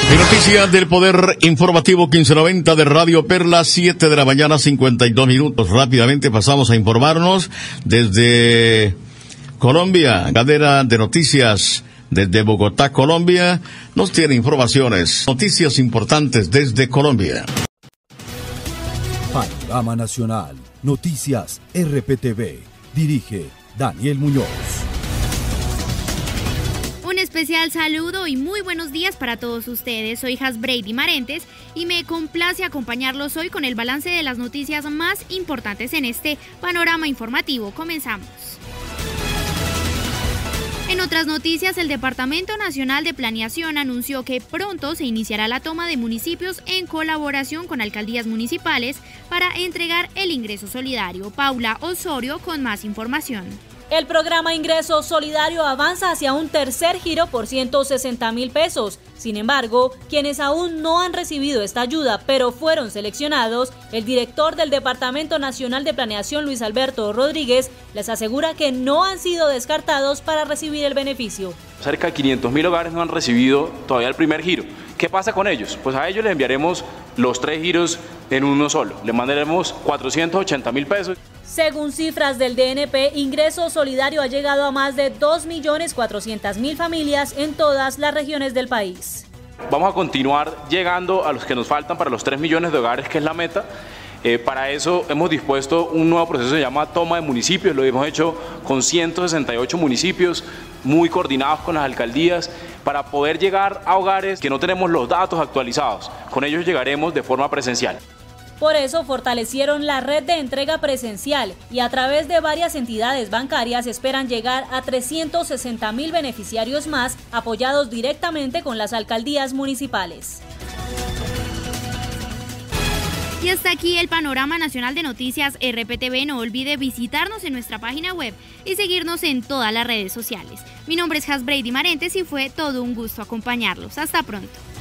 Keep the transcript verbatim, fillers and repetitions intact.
En noticias del Poder Informativo quince noventa de Radio Perla, siete de la mañana, cincuenta y dos minutos. Rápidamente pasamos a informarnos desde Colombia. Cadena de noticias desde Bogotá, Colombia, nos tiene informaciones, noticias importantes desde Colombia. Panorama Nacional, Noticias R P T V. Dirige Daniel Muñoz. Un especial saludo y muy buenos días para todos ustedes. Soy Hasbrady Marentes y me complace acompañarlos hoy con el balance de las noticias más importantes en este panorama informativo. Comenzamos. En otras noticias, el Departamento Nacional de Planeación anunció que pronto se iniciará la toma de municipios en colaboración con alcaldías municipales para entregar el ingreso solidario. Paula Osorio con más información. El programa Ingreso Solidario avanza hacia un tercer giro por ciento sesenta mil pesos. Sin embargo, quienes aún no han recibido esta ayuda, pero fueron seleccionados, el director del Departamento Nacional de Planeación, Luis Alberto Rodríguez, les asegura que no han sido descartados para recibir el beneficio. Cerca de quinientos mil hogares no han recibido todavía el primer giro. ¿Qué pasa con ellos? Pues a ellos les enviaremos los tres giros en uno solo. Les mandaremos cuatrocientos ochenta mil pesos. Según cifras del D N P, Ingreso Solidario ha llegado a más de dos millones cuatrocientas mil familias en todas las regiones del país. Vamos a continuar llegando a los que nos faltan para los tres millones de hogares, que es la meta. Eh, para eso hemos dispuesto un nuevo proceso que se llama toma de municipios. Lo hemos hecho con ciento sesenta y ocho municipios, muy coordinados con las alcaldías, para poder llegar a hogares que no tenemos los datos actualizados. Con ellos llegaremos de forma presencial. Por eso fortalecieron la red de entrega presencial y a través de varias entidades bancarias esperan llegar a trescientos sesenta mil beneficiarios más, apoyados directamente con las alcaldías municipales. Y hasta aquí el panorama nacional de noticias R P T V. No olvide visitarnos en nuestra página web y seguirnos en todas las redes sociales. Mi nombre es Hasbrady Marentes y fue todo un gusto acompañarlos. Hasta pronto.